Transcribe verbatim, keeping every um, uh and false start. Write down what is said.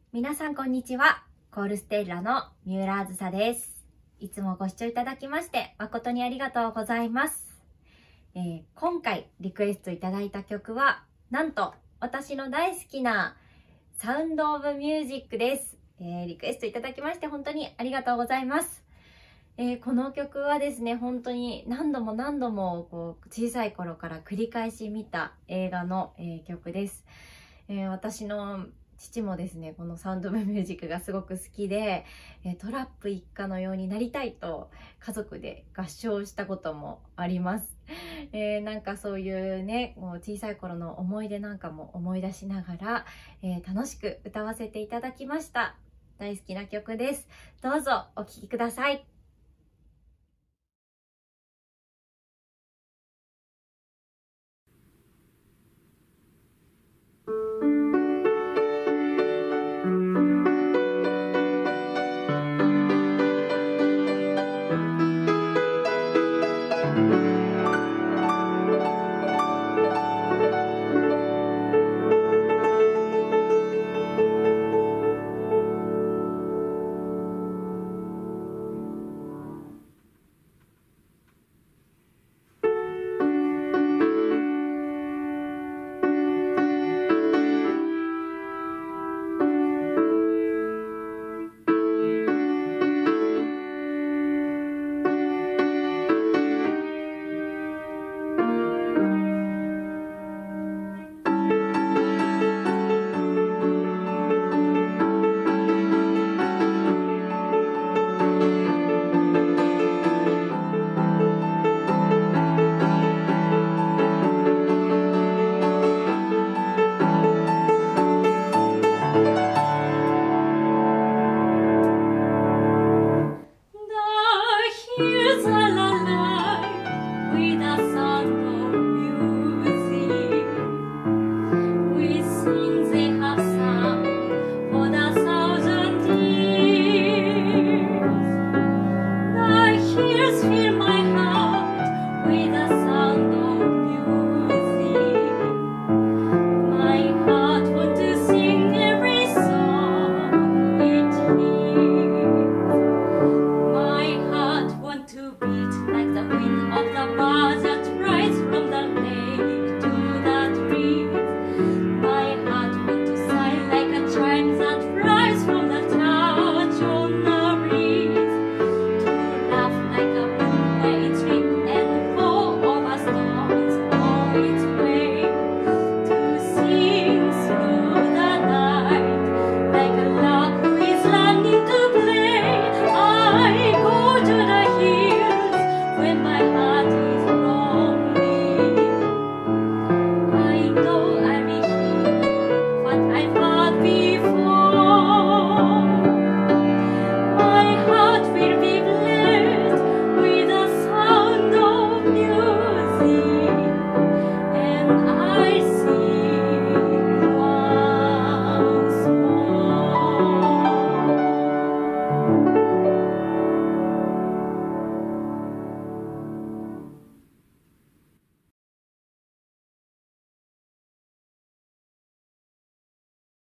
皆さんこんにちは。コールステッラの三浦あずさです。いつもご視聴いただきまして誠にありがとうございます。えー、今回リクエストいただいた曲は、なんと私の大好きなサウンドオブミュージックです。えー、リクエストいただきまして本当にありがとうございます。えー、この曲はですね、本当に何度も何度もこう小さい頃から繰り返し見た映画の、えー、曲です。えー、私の父もですね、このサウンドオブミュージックがすごく好きで、えー、トラップ一家のようになりたいと家族で合唱したこともあります。えー、なんかそういうね、もう小さい頃の思い出なんかも思い出しながら、えー、楽しく歌わせていただきました。大好きな曲です。どうぞお聴きください。